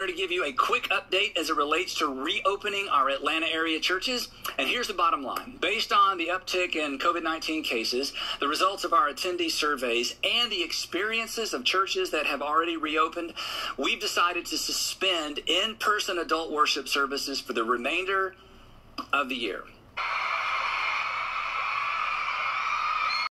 wanted to give you a quick update as it relates to reopening our Atlanta area churches. And here's the bottom line. Based on the uptick in COVID-19 cases, the results of our attendee surveys, and the experiences of churches that have already reopened, we've decided to suspend in-person adult worship services for the remainder of the year.